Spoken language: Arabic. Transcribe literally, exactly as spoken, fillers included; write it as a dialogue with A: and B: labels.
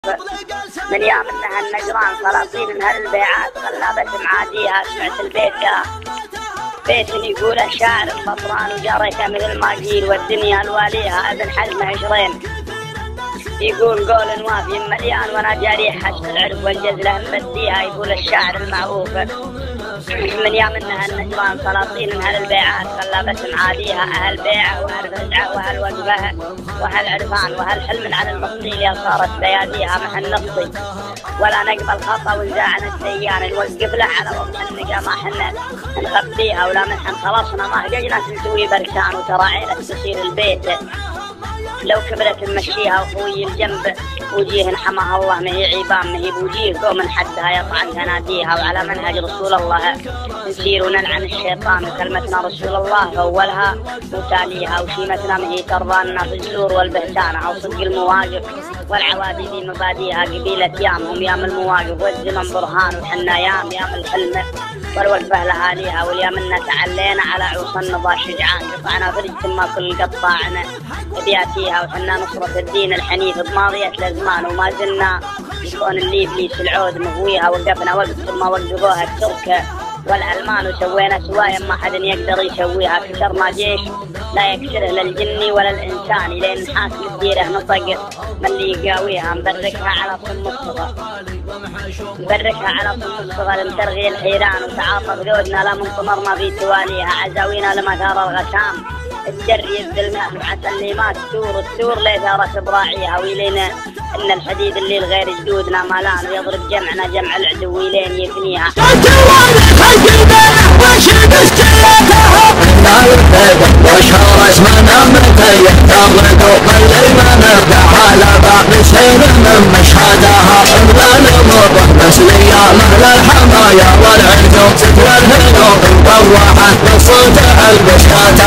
A: من يوم انها النجران سلاطين من هالبيعات غلابة معاديها. سمعت البيت بيت يقول الشاعر البطران وجاريته مثل ما قيل والدنيا الواليها ابن حزم عشرين. يقول قول وافي مليان وانا جاري حسب العرف والجزله مبديها. يقول الشاعر المعروف من يوم انها النجران سلاطين من هالبيعات غلابة معاديها. اهل بيعه واهل رجعه واهل وقفه واهل عرفان واهل حلم على المصيل يا صارت بياديها محل نقصي ولا نقبل خطا ونزاعن السيان نوقف له على وضع النقا ما حنا نخبيها ولا منحن خلصنا ما هججنا نسوي بركان وتراعينا تصير البيت لو كبرت نمشيها وخوي الجنب وجيه حماها الله ما هي عيبان ما هي بوجيه قوم حدها يطعن تناديها. وعلى منهج رسول الله نسير ونلعن الشيطان وكلمتنا رسول الله فولها وتاليها وشيمتنا ما هي ترضانا في الزور والبهتان او صدق المواقف والعوادي ذي مباديها. قبيلة يامهم يام المواقف والزمن برهان وحنا يام يام الحلم والوقفه لهاليها. واليوم إنا تعلينا على عوص النضا شجعان قطعنا فرج ما كل قطاعنا بياتيها. وحنا نصرة الدين الحنيف بماضية الازمان وما زلنا يكون اللي ابليس العود مغويها. وقفنا وقت ما وقفوها الترك والالمان وسوينا سوايا ما حد يقدر يسويها. كسرنا جيش لا يكسره للجن ولا الانسان لين نحاكم الديره نطق من اللي يقاويها. نبركها على صم الصغر نبركها على صم الصغر مترغي الحيران وتعاطف ذودنا لا من طمرنا في تواليها. عزاوينا لمثار الغشام الجري الظلمات وحتى اللي ما تثور الثور ليثارة براعيها. ويلينا ان الحديد اللي الغير جدودنا مالان ويضرب جمعنا جمع العدو ويلين يفنيها.
B: وشهر اسمنا متى يحتضنوا قلي ما نرجع على باب سير من مشهدها. لا نمر مسلية مهل الحمايا والعدو ستر الهنوب ووحت بالصوت البشات